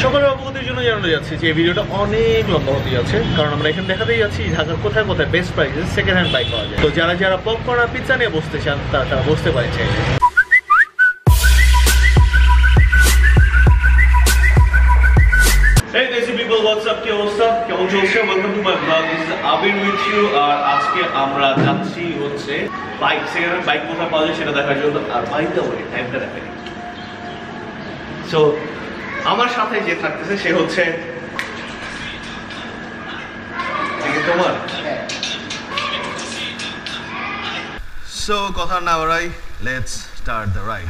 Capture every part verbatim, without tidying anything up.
সকলের অবগতির জন্য জানানো যাচ্ছে যে এই ভিডিওটা অনেক লম্বা হতে যাচ্ছে, কারণ আমরা এখানে দেখাতেই যাচ্ছি ঢাকার কোথায় কোথায় বেস্ট প্রাইসে সেকেন্ড হ্যান্ড বাইক পাওয়া যায়। তো যারা যারা পপকর্ন আর পিৎজা নিয়ে বসতে চান তারা তারা বসতে পারে চাইলে। Hey Desi people, what's up? কি অবস্থা? কেমন চলছে? Welcome to my vlog. This is Abir with you. আর আজকে আমরা যাচ্ছি হচ্ছে বাইক সেকেন্ড হ্যান্ড বাইক কোথায় পাওয়া যায় সেটা দেখার জন্য। আর বাই দ্য ওয়ে টাইমটা দেখেন। সো আমার সাথে যে থাকতেছে সে হচ্ছে তোমার। সো কথা না বাড়াই, লেটস স্টার্ট দ্য রাইড।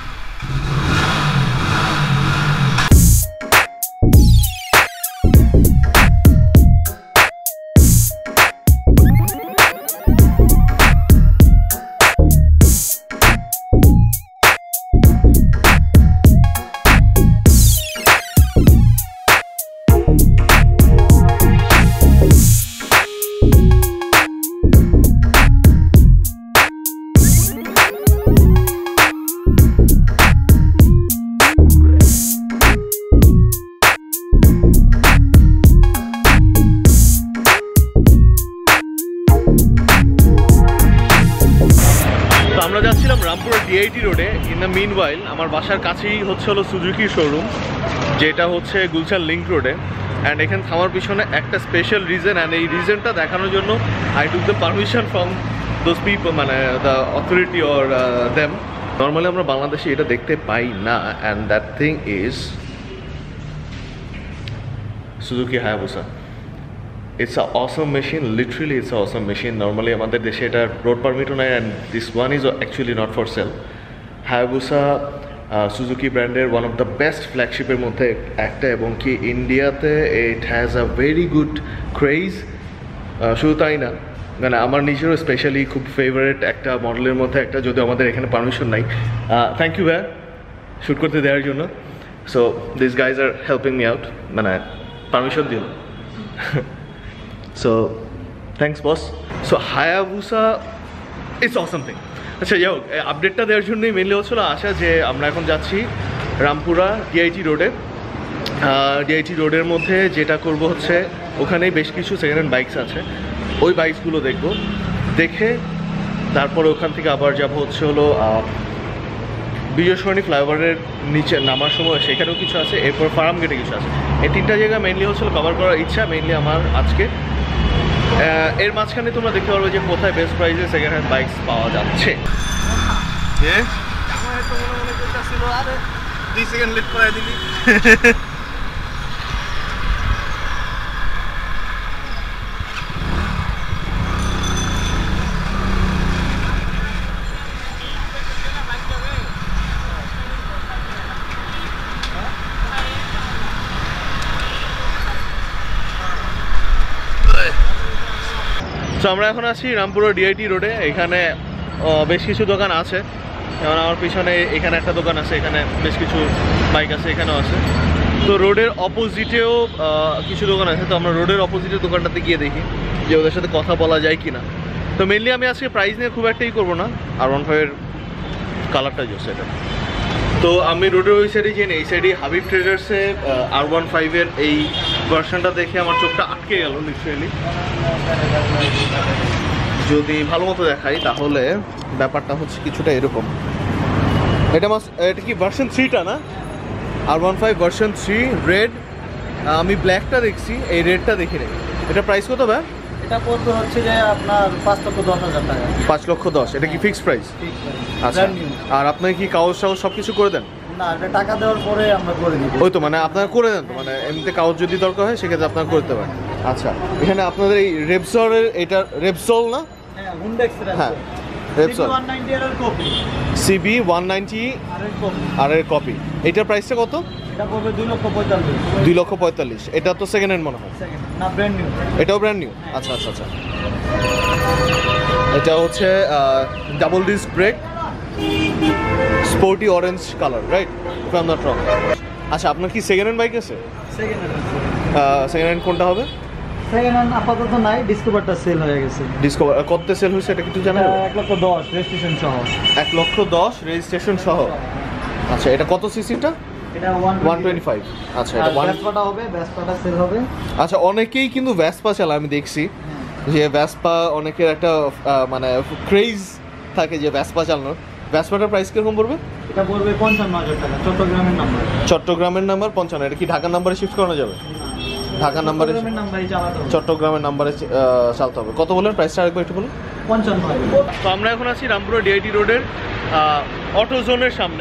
আমরা যাচ্ছিলাম রামপুরা ডিআইটি রোডে। ইন দ্য মিন ওয়াইল আমার বাসার কাছেই হচ্ছে হলো সুজুকির শোরুম, যেটা হচ্ছে গুলশান লিঙ্ক রোডে। অ্যান্ড এখানে থামার পিছনে একটা স্পেশাল রিজন, অ্যান্ড এই রিজনটা দেখানোর জন্য I took the permission from those people, মানে the authority or them. Normally আমরা বাংলাদেশে এটা দেখতে পাই না, and that thing is Suzuki Hayabusa. It's an awesome machine, literally it's an awesome machine. Normally আমাদের দেশে এটা রোড পারমিটও নাই, and this one is actually not for sale. Hayabusa Suzuki ব্র্যান্ডের ওয়ান অফ দ্য বেস্ট ফ্ল্যাগশিপের মধ্যে একটা, এবং কি ইন্ডিয়াতে it has a very good craze. শুধু তাই না, মানে আমার নিজেরও স্পেশালি খুব ফেভারিট একটা মডেলের মধ্যে একটা, যদিও আমাদের এখানে পারমিশন নাই। থ্যাংক ইউ ভাইয়া শ্যুট করতে দেওয়ার জন্য। So this guys are helping me out, মানে পারমিশন দিল। So, thanks boss. So, Hayabusa, it's awesome thing. আচ্ছা যাই হোক, আপডেটটা দেওয়ার জন্যই মেনলি হচ্ছিল আশা যে আমরা এখন যাচ্ছি রামপুরা ডিআইটি রোডে। ডিআইটি রোডের মধ্যে যেটা করব হচ্ছে ওখানেই বেশ কিছু সেকেন্ড হ্যান্ড বাইকস আছে, ওই বাইকসগুলো দেখব, দেখে তারপরে ওখান থেকে আবার যাব হচ্ছে হলো বিজয় সরণি ফ্লাইওভারের নিচে নামার সময় সেখানেও কিছু আছে, এরপর ফার্ম গেটে কিছু আছে। এই তিনটা জায়গা মেনলি হচ্ছিল কভার করার ইচ্ছা মেনলি আমার আজকে। এর মাঝখানে তোমরা দেখতে পারবে যে কোথায় বেস্ট প্রাইসে সেকেন্ড হ্যান্ড বাইকস পাওয়া যাচ্ছে। দুই সেকেন্ড লেট করাই দিলি। তো আমরা এখন আছি রামপুরা ডিআইটি রোডে। এখানে বেশ কিছু দোকান আছে, যেমন আমার পিছনে এখানে একটা দোকান আছে, এখানে বেশ কিছু বাইক আছে, এখানেও আছে। তো রোডের অপোজিটেও কিছু দোকান আছে। তো আমরা রোডের অপোজিটের দোকানটাতে গিয়ে দেখি যে ওদের সাথে কথা বলা যায় কি না। তো মেনলি আমি আজকে প্রাইস নিয়ে খুব একটাই করবো না, আর ওয়ান ফাইভের কালারটা জোস এটা। তো আমি রোডের ওই সাইডে যাই, এই সাইডে হাবিব ট্রেডার্সে আর ওয়ান ফাইভের এই ভার্সনটা দেখে আমার চোখটা আটকে গেল লিটারেলি। যদি ভালো মতো দেখাই তাহলে ব্যাপারটা হচ্ছে কিছুটা এরকম। এটা মাস এটা কি ভার্সন থ্রিটা না? আর one five version three red. আমি ব্ল্যাকটা দেখছি, এই রেডটা দেখি নাই। এটা প্রাইস কত ভাই? এটা পড়বে হচ্ছে যে আপনার পাঁচ লক্ষ দশ হাজার টাকা। পাঁচ লক্ষ দশ। এটা কি ফিক্সড প্রাইস? আচ্ছা। আর আপনার কি কাগজ টাগজ সব কিছু করে দেন? না, এটা টাকা দেওয়ার পরে আমরা করে দিই। ওই তো, মানে আপনারা করে দেন, মানে এমনিতে কাগজ যদি দরকার হয় সেক্ষেত্রে আপনারা করতে পারেন। আচ্ছা, এখানে আপনাদের এই রেপসলের, এটা রেপসল না? হ্যাঁ, হুন্ডাক্সের আছে। হ্যাঁ, রেপসল ওয়ান নাইনটি এর কপি। সিবি ওয়ান নাইনটি আর এর কপি। আর এর কপি। এটার প্রাইসটা কত? এটা পড়বে দুই লক্ষ পঁয়তাল্লিশ। দুই লক্ষ পঁয়তাল্লিশ। এটা তো সেকেন্ড হ্যান্ড মনে হয়। সেকেন্ড না, ব্র্যান্ড নিউ। এটাও ব্র্যান্ড নিউ? আচ্ছা আচ্ছা আচ্ছা। এটা হচ্ছে double disc brake, sporty orange colour, right? If I am not wrong. আচ্ছা, আপনার কি সেকেন্ড হ্যান্ড বাইক আছে? Second hand. সেকেন্ড হ্যান্ড কোনটা হবে? সেকেন্ড হ্যান্ড আপাতত নাই, ডিসকভারটা সেল হয়ে গেছে। ডিসকভার কত সেল হয়েছে এটা কিছু জানেন? এক লক্ষ দশ রেজিস্ট্রেশন সহ। এক লক্ষ দশ রেজিস্ট্রেশন সহ। আচ্ছা, এটা কত সিসিটা? এটা ওয়ান টোয়েন্টি ফাইভ। আচ্ছা, এটা ওয়ান ভেসপাটা হবে, ভেসপাটা সেল হবে। আচ্ছা, অনেকেই কিন্তু ভেসপা চালায়, আমি দেখছি যে ভেসপা অনেকের একটা আহ, মানে ক্রেজ থাকে যে ভেসপা চালানোর। ভেসপাটার প্রাইস কিরকম পড়বে? এটা পড়বে পঞ্চান্ন হাজার টাকা, চট্টগ্রামের নাম্বার। চট্টগ্রামের নাম্বার পঞ্চান্ন। এটা কি ঢাকার নাম্বারে শিফট করানো যাবে? ঢাকার নাম্বারে, নাম্বারই চালাতে হবে, চট্টগ্রামের নাম্বারে চালাতে হবে। কত বলেন প্রাইসটা আরেকবার একটু বলুন। পঞ্চান্ন হাজার। তো আমরা এখন আছি রামপুরা ডিআইটি রোডের অটোজোনের সামনে।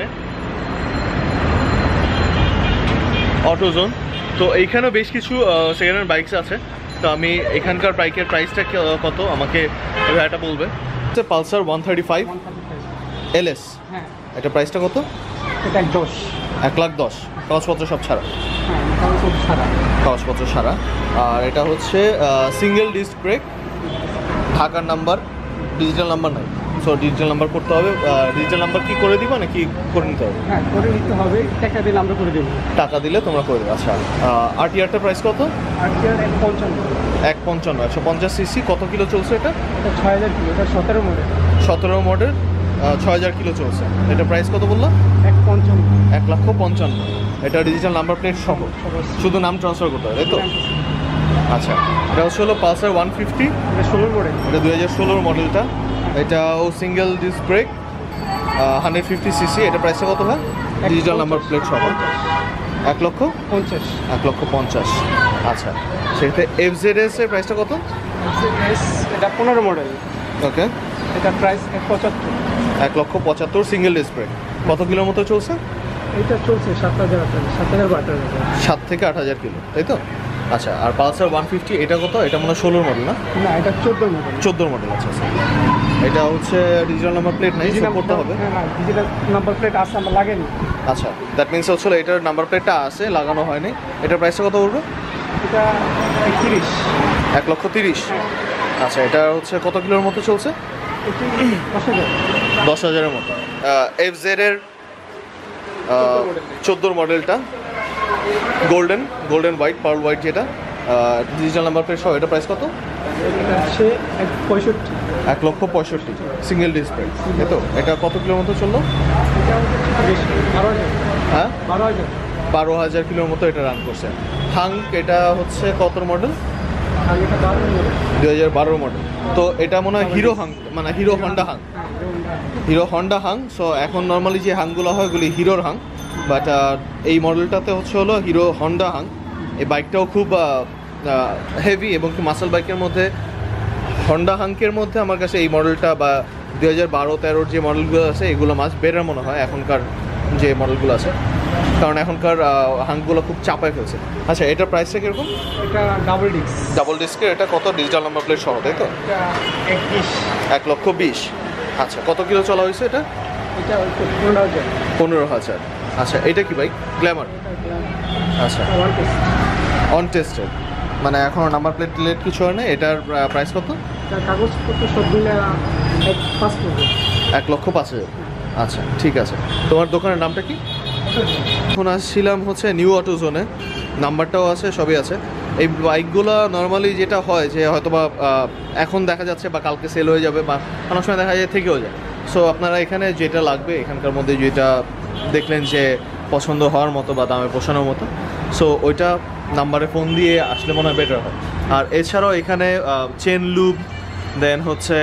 অটোজোন, তো এইখানেও বেশ কিছু সেকেন্ড হ্যান্ড বাইকস আছে। তো আমি এখানকার বাইকের প্রাইসটা কত আমাকে এটা বলবে। Pulsar one thirty five LS, হ্যাঁ এটা প্রাইসটা কত? এটা এক দশ, এক লাখ দশ, কাগজপত্র সব ছাড়া? হ্যাঁ কাগজপত্র ছাড়া। কাগজপত্র ছাড়া। আর এটা হচ্ছে সিঙ্গেল ডিস্ক ব্রেক, ঢাকার নাম্বার, ডিজিটাল নাম্বার নাই। সো ডিজিটাল নাম্বার করতে হবে। ডিজিটাল নাম্বার কি করে দিবা নাকি করে নিতে হবে? হ্যাঁ করে নিতে হবে, টাকা দিলে আমরা করে দেবো। টাকা দিলে তোমরা করে দেবে। আচ্ছা, আরটিআরটার প্রাইস কত? আরটিআর এক পঞ্চান্ন। এক পঞ্চান্ন, একশো পঞ্চাশ সিসি। কত কিলো চলছে এটা? এটা ছয় হাজার কিলো, এটা সতেরো মডেল। সতেরো মডেল, ছয় হাজার কিলো চলছে। এটা প্রাইস কত বললো? এক পঞ্চান্ন, এক লক্ষ পঞ্চান্ন। এটা ডিজিটাল নাম্বার প্লেট সহ, শুধু নাম ট্রান্সফার করতে হবে, তাই তো? আচ্ছা, এটা হচ্ছে হলো পালসার ওয়ান ফিফটি, এটা ষোলোর মডেল। এটা দুই হাজার ষোলোর মডেলটা। এটাও single disc brake, hundred fifty CC. এটা প্রাইসটা কত হয় ডিজিটাল নাম্বার প্লেট সহ? এক লক্ষ পঞ্চাশ। এক লক্ষ পঞ্চাশ। আচ্ছা, সেক্ষেত্রে এফ জেড এস এর প্রাইসটা কত? এটা পনেরো মডেল। ওকে, এটা প্রাইস এক পঁচাত্তর। এক লক্ষ পঁচাত্তর, সিঙ্গেল ডিস্ক ব্রেক। কত কিলোর মতো চলছে? এটা চলছে সাত হাজার আট হাজার সাত হাজার বা আট হাজার সাত থেকে আট হাজার কিলো, তাই তো? আচ্ছা, আর পালসার ওয়ান ফিফটি এটা কত? এটা মনে হয় ষোলোর মডেল না? না, এটা চোদ্দোর মডেল। চোদ্দোর মডেল। আচ্ছা, এটা হচ্ছে ডিজিটাল নাম্বার প্লেট নাই, সব করতে হবে। হ্যাঁ হ্যাঁ, ডিজিটাল নাম্বার প্লেট আছে, আমরা লাগেনি। আচ্ছা, দ্যাট মিনস হচ্ছে এটার নাম্বার প্লেটটা আছে, লাগানো হয়নি। এটার প্রাইসটা কত পড়বে? এটা একত্রিশ। এক লক্ষ তিরিশ। আচ্ছা, এটা হচ্ছে কত কিলোর মতো চলছে? দশ হাজার। দশ হাজারের মতো। এফ জেড এর চোদ্দোর মডেলটা, golden golden white, pearl white, যেটা ডিজিটাল নাম্বার প্লেট সহ। এটা প্রাইস কত? এটা হচ্ছে এক পঁয়ষট্টি। এক লক্ষ পঁয়ষট্টি, সিঙ্গেল ডিসপ্লে, তাই তো? এটা কত কিলোর মতো চললো? এটা হচ্ছে বেশি, বারো হাজার। হ্যাঁ, বারো হাজার। বারো হাজার কিলোর মতো এটা রান করছে। হাঙ্ক, এটা হচ্ছে কত মডেল? আর এটা বারো মডেল, দুই হাজার বারোর মডেল। তো এটা মনে হয় হিরো হাং, মানে হিরো হন্ডা হাং, হিরো হন্ডা হাং। সো এখন নর্মালি যে হাংগুলো হয় ওগুলি হিরোর হাং, বাট এই মডেলটাতে হচ্ছে হলো হিরো হন্ডা হাং। এই বাইকটাও খুব হেভি এবং কি মাসেল বাইকের মধ্যে হন্ডা হাঙ্কের মধ্যে আমার কাছে এই মডেলটা বা দুই হাজার বারো তেরোর যে মডেলগুলো আছে এগুলো মাছ বেটার মনে হয় এখনকার যে মডেলগুলো আছে, কারণ এখনকার হাঙ্কগুলো খুব চাপায় ফেলছে। আচ্ছা, এটার প্রাইসটা কীরকম? এটা ডাবল ডিস্ক। ডাবল ডিস্কের, এটা কত? ডিজিটাল নাম্বার প্লেট সহ, তাই তো? এটা একত্রিশ। এক লক্ষ বিশ। আচ্ছা, কত কিলো চলা হয়েছে এটা? এটা হচ্ছে পনেরো হাজার। পনেরো হাজার। আচ্ছা, এটা কি বাইক? গ্ল্যামার। আচ্ছা, ওয়ান টেস্ট। অন টেস্টেড, মানে এখনও নাম্বার প্লেট টিলেট কিছু হয় না। এটার প্রাইস কত? তার কাগজপত্র সব মিলে এক পাঁচ করবে। এক লক্ষ পাঁচ হাজার। আচ্ছা, ঠিক আছে। তোমার দোকানের নামটা কি? এখন আসছিলাম হচ্ছে নিউ অটোজোনে, নাম্বারটাও আছে, সবই আছে। এই বাইকগুলো নর্মালি যেটা হয় যে হয়তো বা এখন দেখা যাচ্ছে বা কালকে সেল হয়ে যাবে বা অনেক সময় দেখা যায় থেকেও যায়। সো আপনারা এখানে যেটা লাগবে এখানকার মধ্যে যেটা দেখলেন যে পছন্দ হওয়ার মতো বা দামে পোষানোর মতো, সো ওইটা নাম্বারে ফোন দিয়ে আসলে মনে হয় বেটার হয়। আর এছাড়াও এখানে চেন লুব, দেন হচ্ছে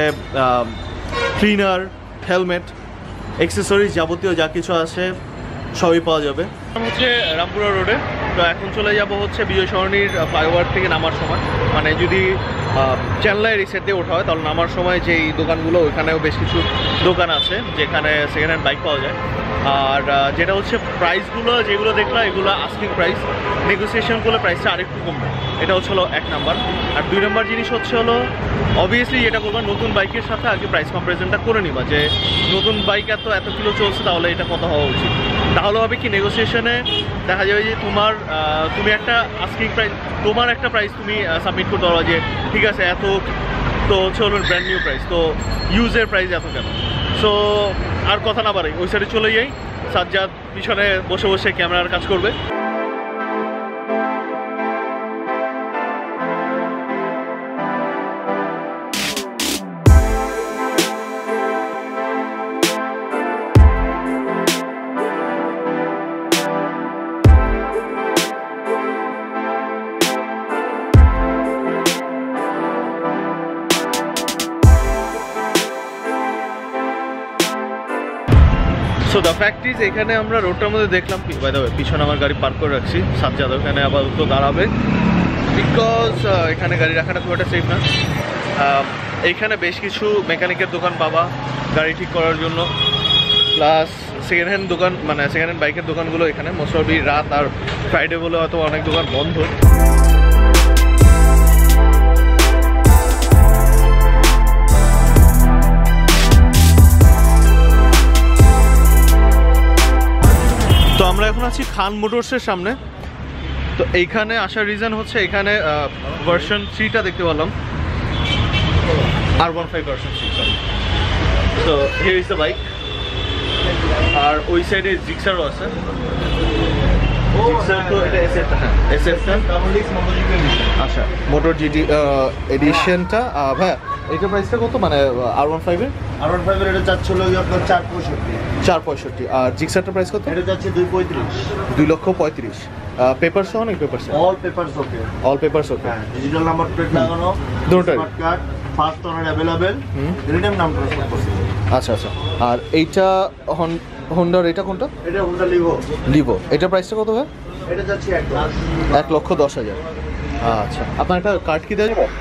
ক্লিনার, হেলমেট, অ্যাক্সেসরিজ, যাবতীয় যা কিছু আছে সবই পাওয়া যাবে। হচ্ছে রামপুরা রোডে। তো এখন চলে যাব হচ্ছে বিজয় সরণির ফ্লাইওভার থেকে নামার সময়, মানে যদি চেন্নাইয়ের এই সাইড দিয়ে ওঠা হয় তাহলে নামার সময় যেই দোকানগুলো, ওইখানেও বেশ কিছু দোকান আছে যেখানে সেকেন্ড হ্যান্ড বাইক পাওয়া যায়। আর যেটা হচ্ছে প্রাইসগুলো যেগুলো দেখলাম এগুলো আস্কিং প্রাইস, নেগোসিয়েশন করলে প্রাইসটা আরেকটু কমবে। এটা হচ্ছে হলো এক নাম্বার। আর দুই নাম্বার জিনিস হচ্ছে হলো অবভিয়াসলি যেটা করবা নতুন বাইকের সাথে আগে প্রাইস কম্পারিজনটা করে নিবা, যে নতুন বাইক এত এত কিলো চলছে তাহলে এটা কত হওয়া উচিত। তাহলে হবে কি নেগোসিয়েশনে দেখা যাবে যে তোমার তুমি একটা আস্কিং প্রাইস, তোমার একটা প্রাইস তুমি সাবমিট করতে পারবা যে ঠিক আছে এত, তো হচ্ছে হলো ব্র্যান্ড নিউ প্রাইস, তো ইউজের প্রাইস এত কেন। সো আর কথা না বাড়াই, ওই সাইডে চলে যাই। সাজ্জাদ পিছনে বসে বসে ক্যামেরার কাজ করবে। সো দ্য ফ্যাক্ট ইজ এখানে আমরা রোডটার মধ্যে দেখলাম, বাই দ্য ওয়ে পিছনে আমার গাড়ি পার্ক করে রাখছি, সাজ্জাদ ওখানে আপাতত দাঁড়াবে বিকজ এখানে গাড়ি রাখাটা খুব একটা সেফ না। এইখানে বেশ কিছু মেকানিকের দোকান পাবা গাড়ি ঠিক করার জন্য, প্লাস সেকেন্ড হ্যান্ড দোকান, মানে সেকেন্ড হ্যান্ড বাইকের দোকানগুলো এখানে মোস্ট অফ রাত আর ফ্রাইডে বলে হয়তো অনেক দোকান বন্ধ। তো আমরা এখন আছি খান মোটরসের সামনে। তো এইখানে আসার রিজন হচ্ছে এখানে ভার্সন থ্রিটা দেখতে পেলাম, আর ওয়ান ফাইভ ভার্সন থ্রি। তো হিয়ার ইজ দ্য বাইক। আর ওই সাইডে জিক্সারও আছে। আচ্ছা, মোটর জিটি এডিশনটা ভাইয়া এইটার প্রাইসটা কত, মানে আর ওয়ান ফাইভের? আর ওয়ান ফাইভের এটা যাচ্ছে হলো আপনার চার পঁয়ষট্টি। চার পঁয়ষট্টি। আর জিক্সারটার প্রাইস কত? এটা যাচ্ছে দুই পঁয়ত্রিশ। দুই লক্ষ পঁয়ত্রিশ। পেপার সহ অনেক paper, all papers okay. All papers okay. হ্যাঁ, ডিজিটাল নাম্বার প্লেট লাগানো, দুটোই smart card, first owner available, return নাম ট্রান্সফার করতে। আচ্ছা আচ্ছা। আর এইটা হোন্ডার, এটা কোনটা? এটা হোন্ডা লিভো। লিভো। এটার প্রাইসটা কত ভাই? এটা যাচ্ছে এক লাখ এক লক্ষ দশ হাজার। আচ্ছা, আপনার একটা কার্ড কি দেওয়া যাবে?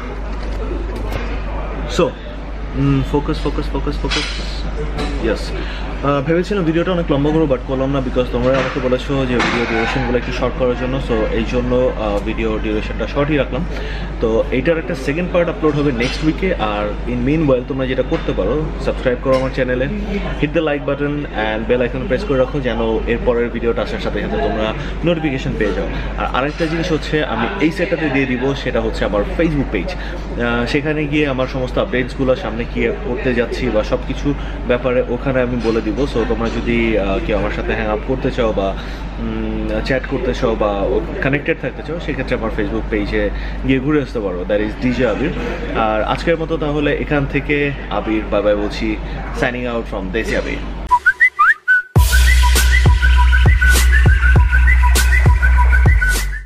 So focus focus focus focus yes. ভেবেছিলাম ভিডিওটা অনেক লম্বা করবো, বাট করলাম না, বিকজ তোমরা আমাকে বলেছো যে ভিডিও ডিউরেশনগুলো একটু শর্ট করার জন্য। সো এই জন্য ভিডিও ডিউরেশনটা শর্টই রাখলাম। তো এইটার একটা সেকেন্ড পার্ট আপলোড হবে নেক্সট উইকে। আর ইন মিন ওয়াইল তোমরা যেটা করতে পারো, সাবস্ক্রাইব করো আমার চ্যানেলে, hit the like button and bell icon press করে রাখো, যেন এরপরের ভিডিওটা আসার সাথে সাথে তোমরা নোটিফিকেশন পেয়ে যাও। আর আরেকটা জিনিস হচ্ছে আমি এই সেটটাতে দিয়ে দিব, সেটা হচ্ছে আমার ফেসবুক পেজ। সেখানে গিয়ে আমার সমস্ত আপডেটসগুলো, সামনে কি করতে যাচ্ছি বা সব কিছু ব্যাপারে ওখানে আমি বলে দিব। সো তোমরা যদি কেউ আমার সাথে হ্যাং আপ করতে চাও বা চ্যাট করতে চাও বা কানেক্টেড থাকতে চাও, সেক্ষেত্রে আমার ফেসবুক পেজে গিয়ে ঘুরে আসতে পারো। That is DJ Abir. আর আজকের মতো তাহলে এখান থেকে আবির বাই বাই বলছি, signing out from Deshi Abir.